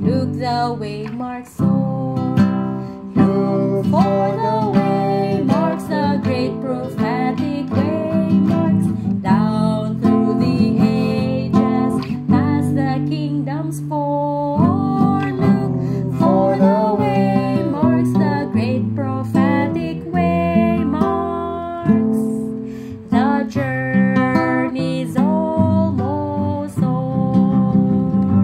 Look the waymarks soar. Look for the waymarks, the great prophetic waymarks, down through the ages, past the kingdoms four. Look for the waymarks, the great prophetic waymarks. The journey's almost o'er.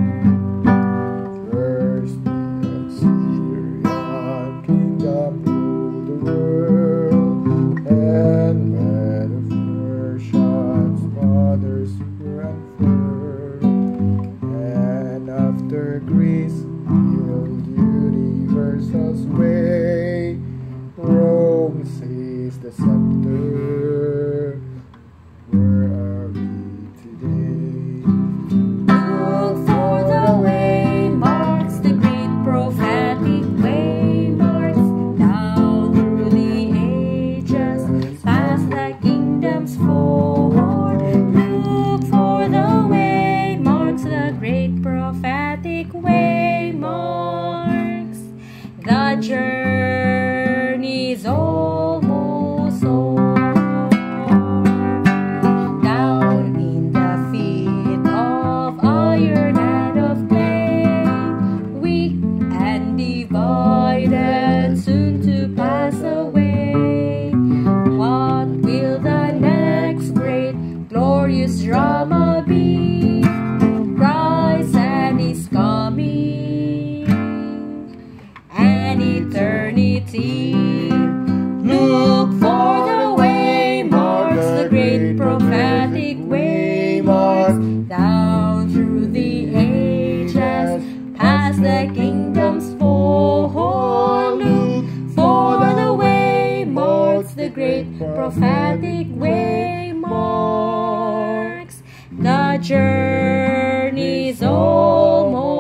First the Assyrian kingdom ruled the world, and men of Persians mothers were unfurled. And after Greece healed universal sway, Rome seized the scepter. Where are we today? Look for the waymarks, the great prophetic waymarks, down through the ages, past the kingdoms forward. Look for the waymarks, the great prophetic waymarks. The journey's almost o'er. Down in the feet of iron and of clay, weak and divided, soon to pass away. What will the next great glorious drama be? Christ and His coming, and eternity. Look for the waymarks, the great prophetic waymarks, down through the ages, past the kingdoms four. Look for the waymarks, the great prophetic waymarks. The journey's almost